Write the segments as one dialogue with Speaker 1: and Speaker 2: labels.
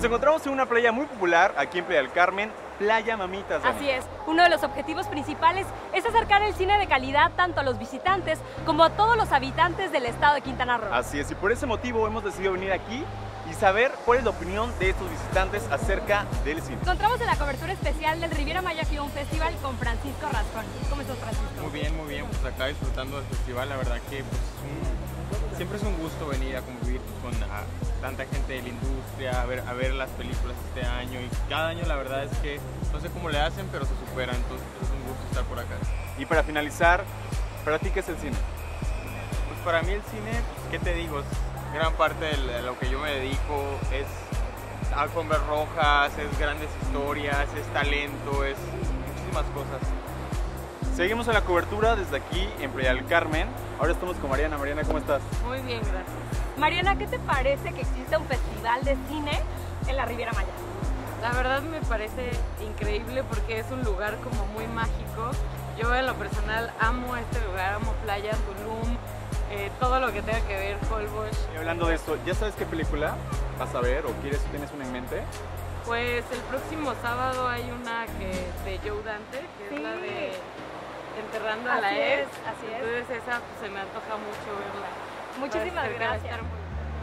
Speaker 1: encontramos en una playa muy popular aquí en Playa del Carmen, Playa Mamitas. Dani.
Speaker 2: Así es, uno de los objetivos principales es acercar el cine de calidad tanto a los visitantes como a todos los habitantes del estado de Quintana Roo.
Speaker 1: Así es, y por ese motivo hemos decidido venir aquí y saber cuál es la opinión de estos visitantes acerca del cine.
Speaker 2: Encontramos en la cobertura especial del Riviera Maya Film Festival con Francisco Rascón. ¿Cómo estás, Francisco?
Speaker 3: Muy bien, pues acá disfrutando del festival, la verdad que pues, siempre es un gusto venir a convivir con tanta gente de la industria, a ver las películas este año, y cada año la verdad es que no sé cómo le hacen, pero se superan, entonces es un gusto estar por acá.
Speaker 1: Y para finalizar, ¿para ti qué es el cine?
Speaker 3: Pues para mí el cine, pues, ¿qué te digo? Es gran parte de lo que yo me dedico, es alfombras rojas, es grandes historias, es talento, es muchísimas cosas.
Speaker 1: Seguimos en la cobertura desde aquí en Playa del Carmen. Ahora estamos con Mariana. Mariana, ¿cómo estás?
Speaker 4: Muy bien, gracias.
Speaker 2: Mariana, ¿qué te parece que exista un festival de cine en la Riviera Maya?
Speaker 4: La verdad me parece increíble porque es un lugar como muy mágico. Yo en lo personal amo este lugar, amo Playa, Tulum, todo lo que tenga que ver, Holbox.
Speaker 1: Y hablando de esto, ¿ya sabes qué película vas a ver o tienes una en mente?
Speaker 4: Pues el próximo sábado hay una de Joe Dante, que
Speaker 2: Sí.
Speaker 4: es la de Enterrando a
Speaker 2: Así
Speaker 4: la
Speaker 2: es,
Speaker 4: Ex.
Speaker 2: así es.
Speaker 4: Entonces esa pues, se me antoja mucho verla.
Speaker 2: Muchísimas
Speaker 4: Parece que va a
Speaker 2: gracias.
Speaker 4: estar muy-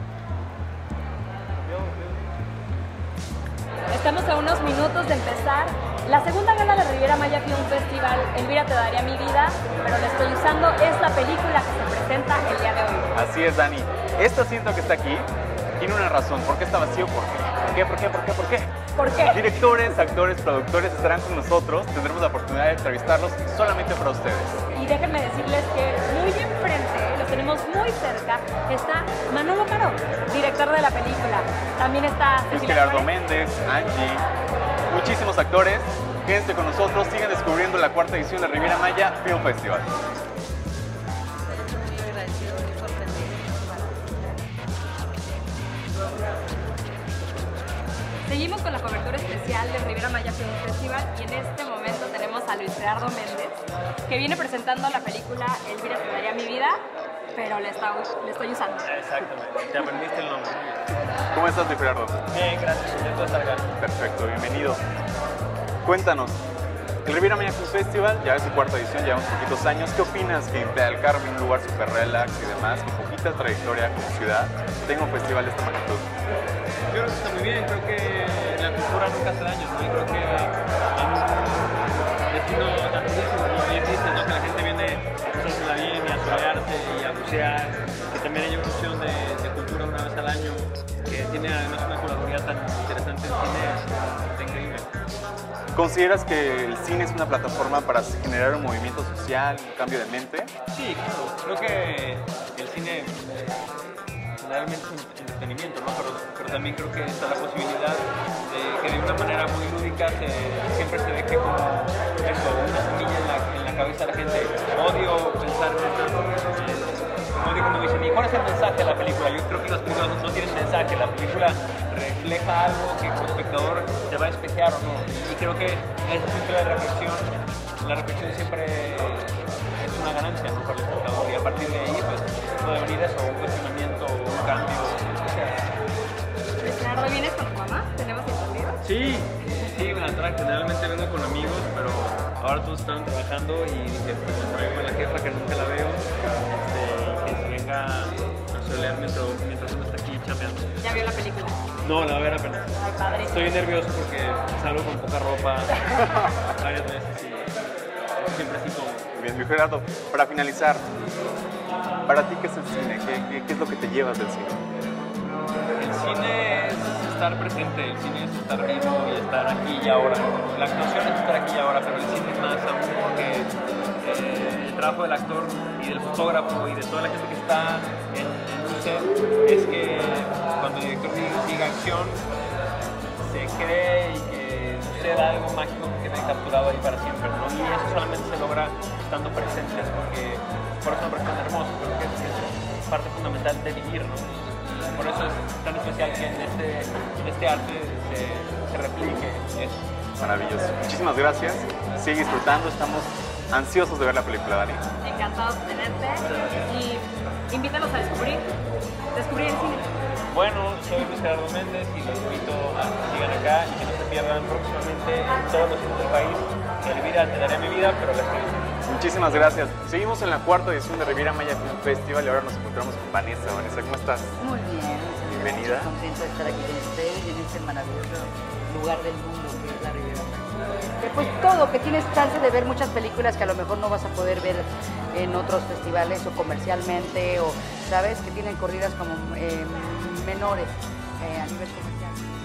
Speaker 2: Estamos a unos minutos de empezar la segunda gala de Riviera Maya Film Festival. Elvira te daría mi vida, pero le estoy usando esta película que se presenta el día de hoy.
Speaker 1: Así es, Dani. Este asiento que está aquí tiene una razón. ¿Por qué está vacío? ¿Por qué? ¿Por qué? ¿Por qué? ¿Por qué?
Speaker 2: ¿Por qué?
Speaker 1: Directores, actores, productores estarán con nosotros. Tendremos la oportunidad de entrevistarlos solamente para ustedes.
Speaker 2: Y déjenme decirles que muy enfrente, los tenemos muy cerca, está Manolo Caro, director de la película. También está
Speaker 1: Luis
Speaker 2: Cecilia
Speaker 1: Gerardo
Speaker 2: Suárez.
Speaker 1: Méndez, Angie, muchísimos actores. Quédense con nosotros, sigan descubriendo la cuarta edición de Riviera Maya Film Festival.
Speaker 2: Seguimos con la cobertura especial del Riviera Maya Film Festival y en este momento tenemos a Luis Gerardo Méndez, que viene presentando la película Elvira te daría mi vida, pero le estoy usando.
Speaker 3: Exactamente, te aprendiste el nombre.
Speaker 1: ¿Cómo estás, Luis Gerardo?
Speaker 3: Bien, gracias, intento estar acá.
Speaker 1: Perfecto, bienvenido. Cuéntanos, el Riviera Maya Film Festival ya es su cuarta edición, llevamos poquitos años. ¿Qué opinas que en Playa del Carmen, un lugar súper relax y demás, con poquita trayectoria como ciudad, tenga un festival de esta magnitud?
Speaker 3: Yo creo que está muy bien, creo que la cultura nunca hace daño, ¿no? Y creo que en un destino tan turístico, como bien dices, ¿no? Que la gente viene a pasársela bien y a solearse y a bucear, que también hay una opción de cultura una vez al año, que tiene además una curaduría tan interesante en cine, está increíble.
Speaker 1: ¿Consideras que el cine es una plataforma para generar un movimiento social, un cambio de mente?
Speaker 3: Sí, claro, creo que el cine realmente es un entretenimiento, ¿no? Pero también creo que está la posibilidad de que de una manera muy lúdica siempre se deje como eso, una semilla en la cabeza de la gente. Odio pensar en esto, odio cuando me dicen, ¿y cuál es el mensaje de la película? Yo creo que las películas no tienen mensaje, la película refleja algo que como espectador te va a espejear o no. Y creo que ese punto de reflexión, la reflexión siempre es una ganancia, ¿no? Para el espectador, y a partir de ahí pues puede venir eso, un cuestionamiento, un cambio, lo que sea.
Speaker 2: Luis Gerardo, ¿vienes con tu mamá? ¿Tenemos entendido?
Speaker 3: Sí, generalmente vengo con amigos, pero ahora todos están trabajando y dije, pues traigo a la jefa que nunca la veo, y que se venga a solear mientras uno está aquí chambeando.
Speaker 2: ¿Ya vio la película?
Speaker 3: No, la voy a ver apenas.
Speaker 2: Ay, padre.
Speaker 3: Estoy nervioso porque salgo con poca ropa varias veces y siempre así como...
Speaker 1: Bien, Luis Gerardo, para finalizar, ¿para ti qué es el cine? ¿Qué es lo que te llevas del cine?
Speaker 3: El cine es estar presente, el cine es estar vivo y estar aquí y ahora. La actuación es estar aquí y ahora, pero el cine es más aún porque el trabajo del actor y del fotógrafo y de toda la gente que está en un set es que cuando el director diga acción, se cree y que suceda algo mágico que quede capturado ahí para siempre, ¿no? Y eso solamente se logra estando presentes, porque por eso me parece tan hermoso, creo que es parte fundamental de vivir, ¿no? Por eso es tan especial que en este arte se replique eso.
Speaker 1: Maravilloso. Muchísimas gracias. Sigue disfrutando. Estamos ansiosos de ver la película, Dani.
Speaker 2: Encantados de tenerte y invítanos a descubrir el cine.
Speaker 3: Bueno, soy Luis Gerardo Méndez y los invito a que sigan acá y que no se pierdan próximamente en todos los sitios del país. Elvira, te daré mi vida, pero la estoy diciendo.
Speaker 1: Muchísimas gracias. Seguimos en la cuarta edición de Riviera Maya Film Festival y ahora nos encontramos con Vanessa. Vanessa, ¿cómo estás?
Speaker 5: Muy bien,
Speaker 1: Bienvenida.
Speaker 5: Muy contenta de estar aquí con ustedes en este maravilloso lugar del mundo que es la Riviera Maya. Pues todo, que tienes chance de ver muchas películas que a lo mejor no vas a poder ver en otros festivales o comercialmente, o sabes, que tienen corridas como menores a nivel comercial.